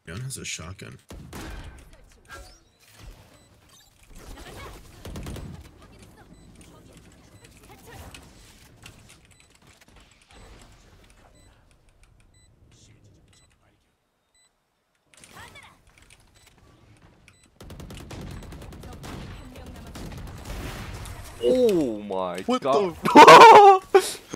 Gun has a shotgun. Oh my What god. the?